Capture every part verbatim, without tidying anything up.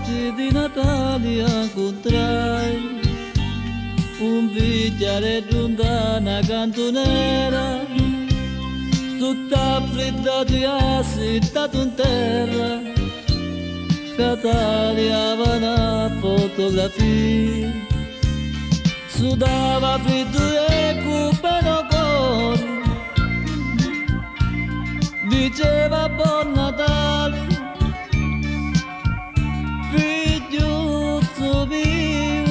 notte di Natale incontrai un bicchiere giunta una cantonera, tutta fredda di assittato in terra, che tagliava una fotografia, sudava freddo e cupeno cuore, diceva buon Natale, figliuzzo mio.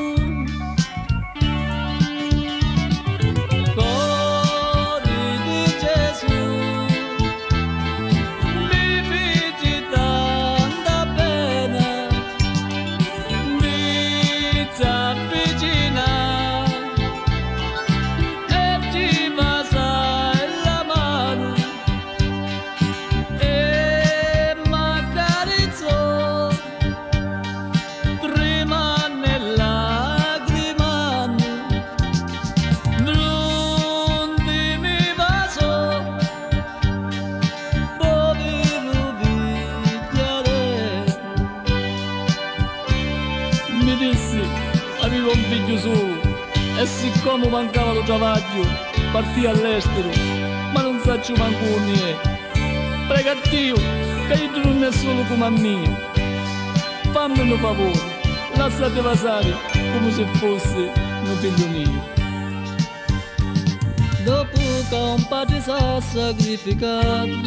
Mi dissi, avevo un figlio solo e siccome mancava lo travaglio, partì all'estero, ma non faccio manco niente. Prega a Dio che io non è solo come a me. Fammi un favore, lasciate passare come se fosse un figlio mio. Dopo che un padre s'ha sacrificato,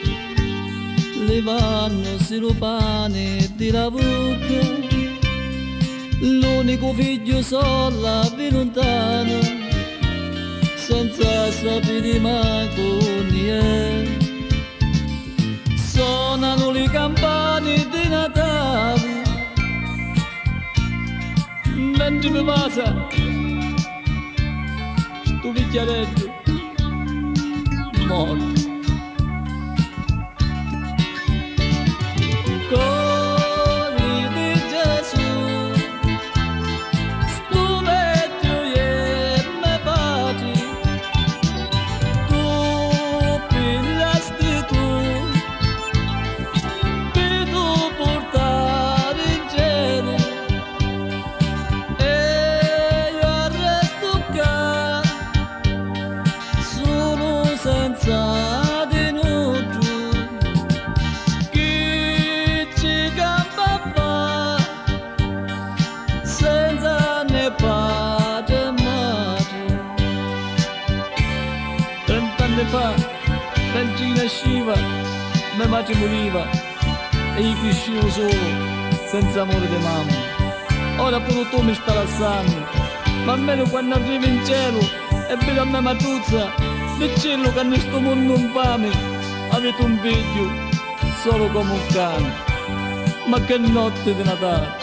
levandosi lo pane di la bocca, l'unico figlio solo a lontano, senza sapere manco niente. Suonano le campane di Natale, mentre mi passa sto bicchieretto morto. Senza tenuto, chi ci campa fa, senza ne padre madre. Trent'anni fa, mentre nasciva, mia madre moriva e io crescevo solo, senza amore di mamma. Ora pure tu mi stai lasciando, ma almeno quando arrivi in cielo e vedo a me Matruzza, del cielo che in questo mondo infame avete un figlio solo come un cane. Ma che notte di Natale!